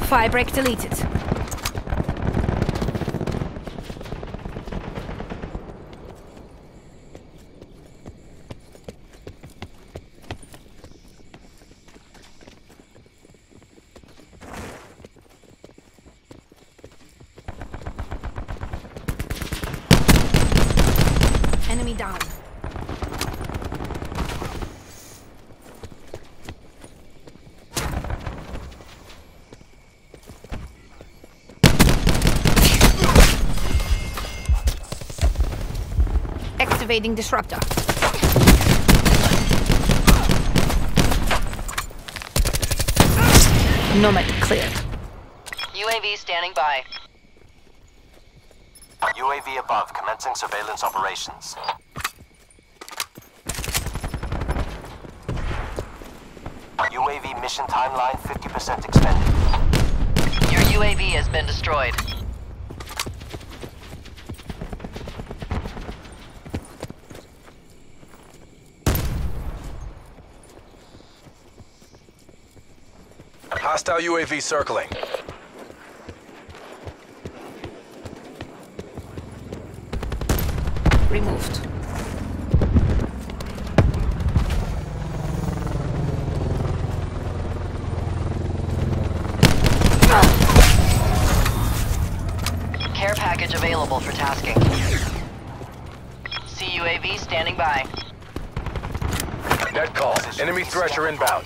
Firebreak deleted. Enemy down. Activating disruptor. Nomad cleared. UAV standing by. UAV above, commencing surveillance operations. UAV mission timeline 50% expended. Your UAV has been destroyed. Hostile UAV circling. Removed. Care package available for tasking. CUAV standing by. Net call. Enemy thresher inbound.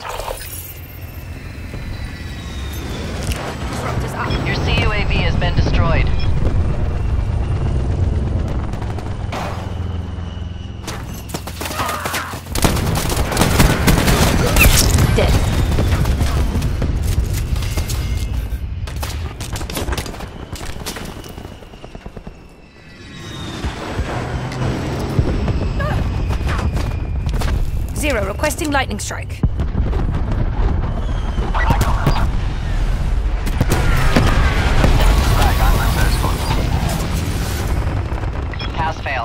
Disruptor's up. Your CUAV has been destroyed. Dead. Zero, requesting lightning strike. Pass fail.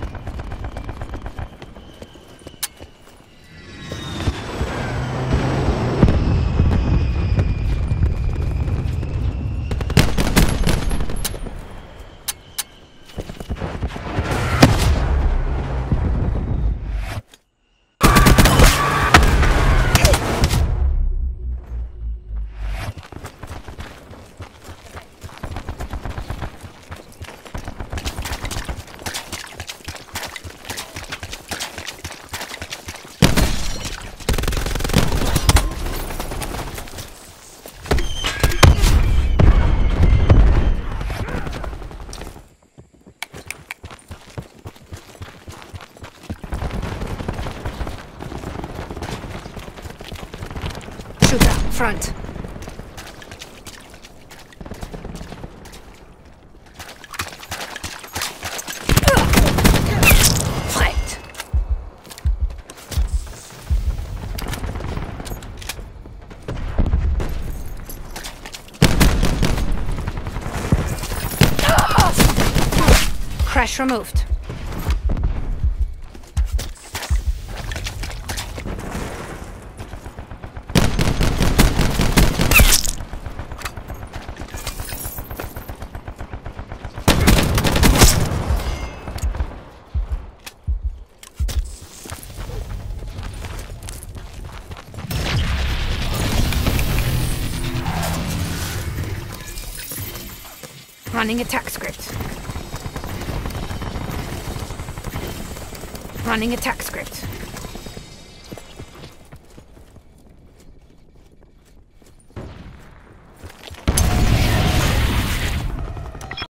Shooter, front. Fight. Crash removed. Running attack script. Running attack script.